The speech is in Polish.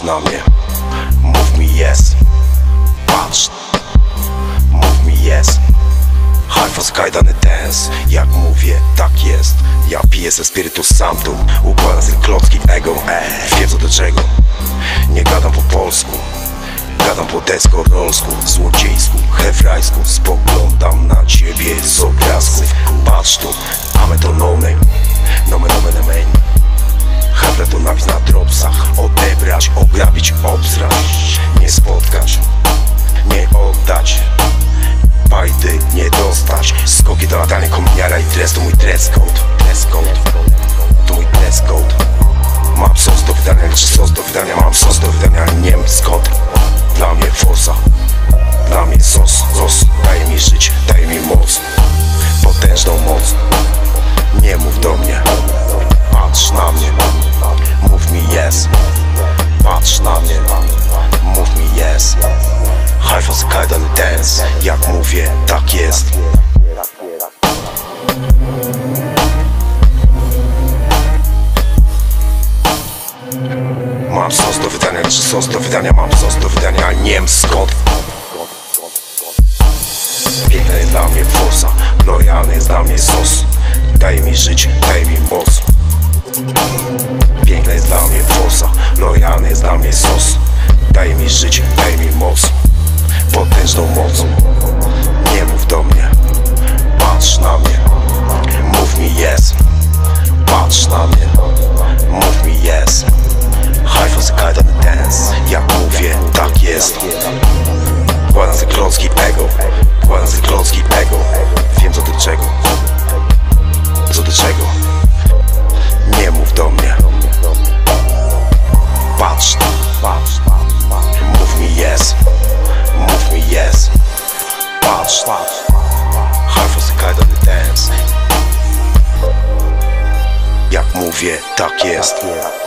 na mnie, mów mi jest. Patrz, mów mi jest. Hajfos, kajdany dance. Jak mówię, tak jest. Ja piję ze Spiritus Sanctum. Układam z klocki ego. Wiem co do czego. Nie gadam po polsku, gadam po deskorolsku, złodziejsku, hebrajsku. Spoglądam na ciebie z obrazków. Patrz tu, mamy to no name. Nomen omen amen. Hebre to napis na dropsach. Odebrać, ograbić, obsrać. Nie spotkać, nie oddać, bajdy nie dostać. Skoki do latania, kominiara i dress to mój dress code. Dress code, to mój dress code. Mam sos do wydania, czy sos do wydania. Mam sos do wydania, nie wiem skąd. Dla mnie forsa, dla mnie sos. Daje mi życie, daje mi moc, potężną moc. Nie mów do mnie, patrz na mnie, mów mi jest. Patrz na mnie, mów mi jest. Hajfos, kajdany dance. Jak mówię, tak jest. Mam sos do wydania, czy sos do wydania. Mam sos do wydania, nie wiem skąd. Piękna jest dla mnie forsa, lojalny jest dla mnie sos. Daje mi życie, daje mi moc. Piękna jest dla mnie forsa, lojalny jest dla mnie sos. Daje mi życie, daje mi moc, potężną moc. Nie mów do mnie, patrz na mnie, mów mi jest. Patrz na mnie, mów mi jest. Hajfos, kajdany dance. Jak mówię, tak jest. Kładam sobie klocki ego, kładam sobie klocki ego. Wiem co do czego, co do czego. Nie mów do mnie, patrz, mów mi jest. Mów mi jest. Patrz, Hajfos, kajdany dance. Jak mówię, tak jest.